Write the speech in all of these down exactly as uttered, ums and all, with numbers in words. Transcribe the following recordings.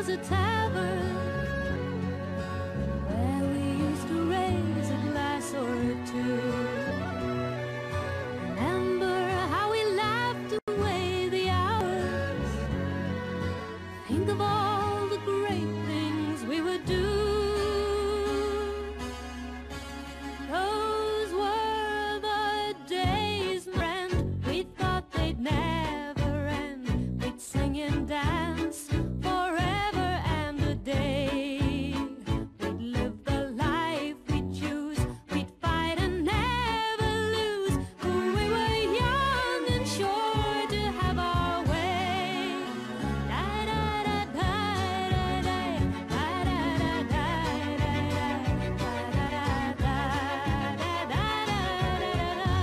was a tavern where we used to raise a glass or two. Remember how we laughed away the hours. Think of all the great things we would do. Those were the days, friend, we thought they'd never end. We'd sing and dance forever and a day. We'd live the life we'd choose. We'd fight and never lose. We were young and sure to have our way. Da da da da da da da da da da da.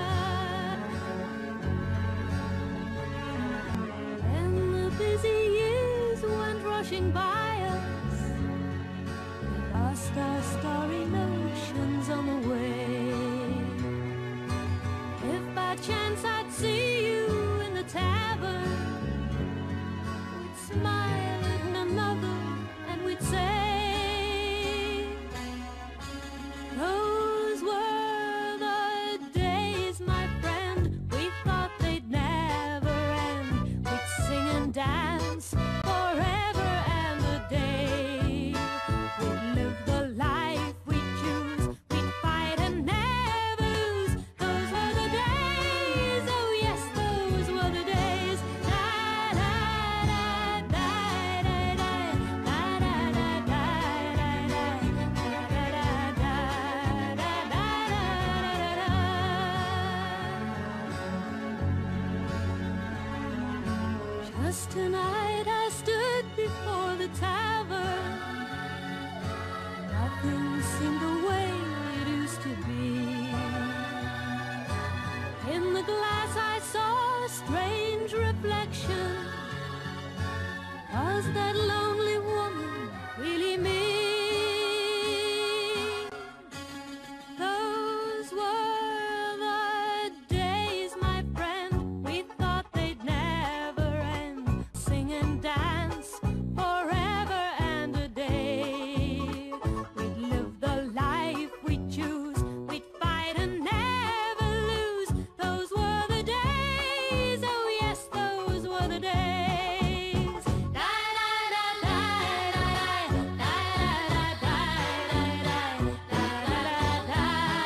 And the busy years went rushing by us. We lost our starry notions on the way. If by chance I'd see you in the tavern, we'd smile at one another and we'd say, those were the days, my friend, we thought they'd never end. We'd sing and dance forever and a day. We'd live the life we choose. We'd fight and never lose. Those were the days, oh yes, those were the days. Da da da da da da da da da da da da da. Just tonight I stood before the tavern. Nothing seemed the way it used to be. In the glass I saw a strange reflection. Was that lonely woman really me? Those were the days, my friend, we thought they'd never end. Sing and dance forever and a day. We'd live the life we'd choose. We'd fight and never lose. Those were the days, oh yes, those were the days. Da da da da da da da da da da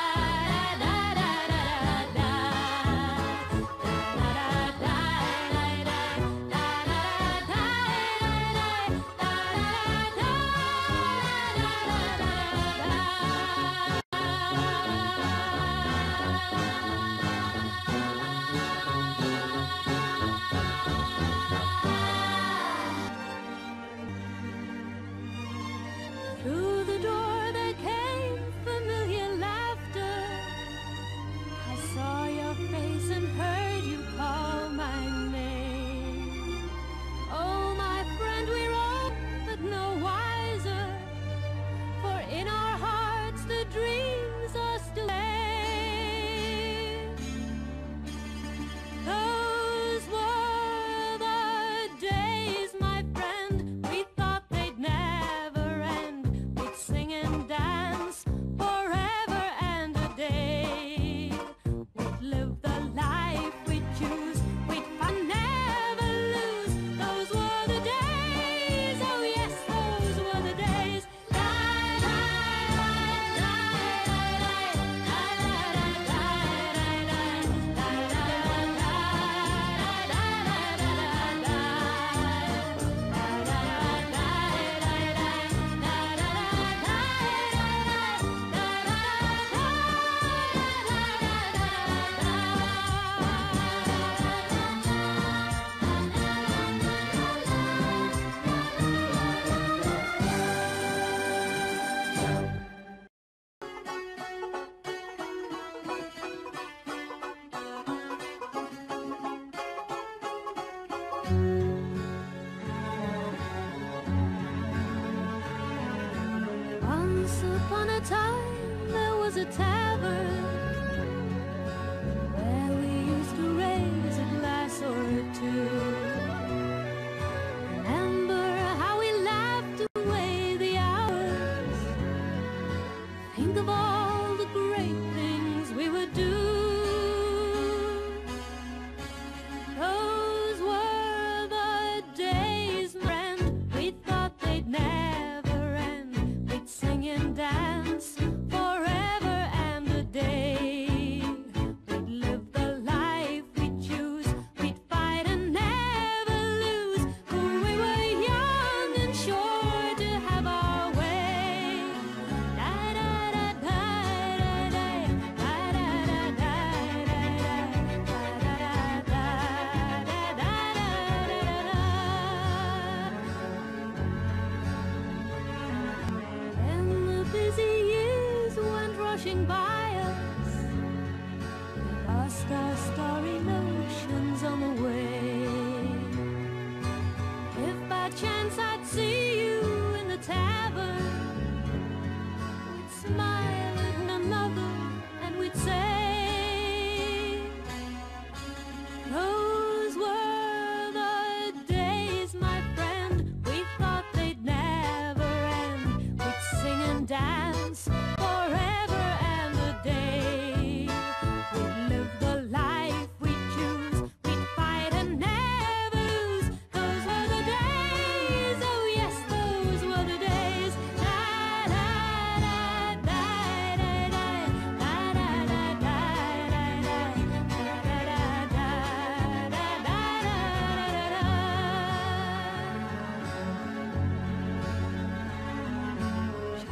Through the door there came familiar laughter. I saw your face and heard you call my name. Oh, my friend, we're old but no wiser, for in our hearts the dreams are still there. Those were the days, my friend, we thought they'd never end. We'd sing and dance forever and a day. We'd live the life we'd choose. We'd fight, never lose. Those were the days, oh yes, those were the days. Da da da da da da da da Once upon a time there was a tavern where we used to raise a glass or two. Remember how we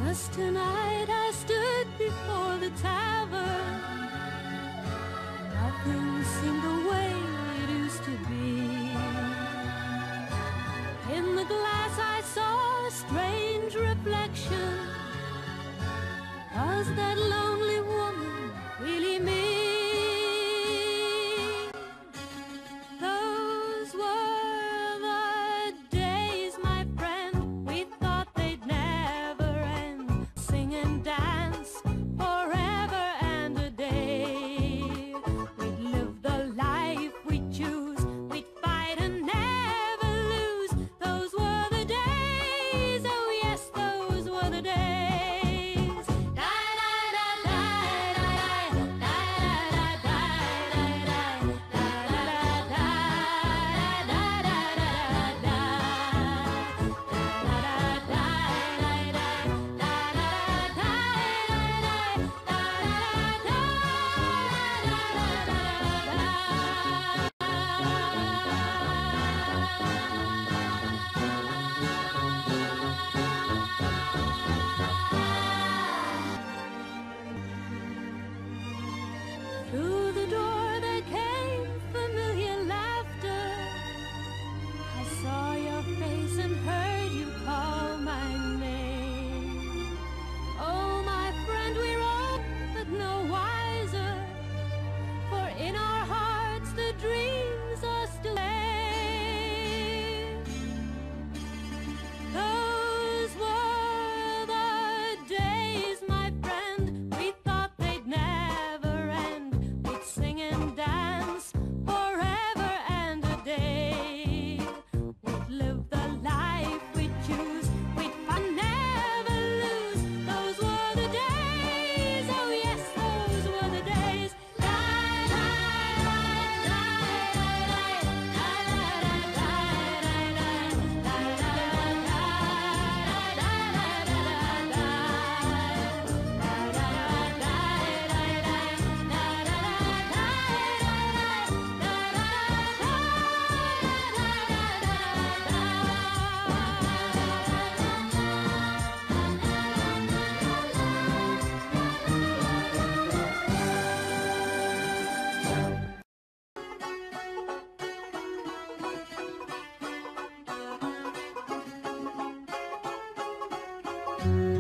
Just tonight I stood before the tavern. Nothing seemed the way it used to be. In the glass I saw a strange reflection. Was that lonely woman really me? Those were the days, my friend, we thought they'd never end. Sing and dance forever and a day. We'd live the life we choose, we'd fight and never lose. Those were the days, oh yes, those were the days. Through the door there came familiar laughter. I saw your face and heard you call my name. Oh, my friend, we're old but no wiser, for in our hearts the dreams are still there. Those were the days, my friend, we thought they'd never end. We'd sing and dance forever and a day. We'd live the life we'd choose, we'd fight, never lose. Those were the days, oh yes, those were the days. Thank you.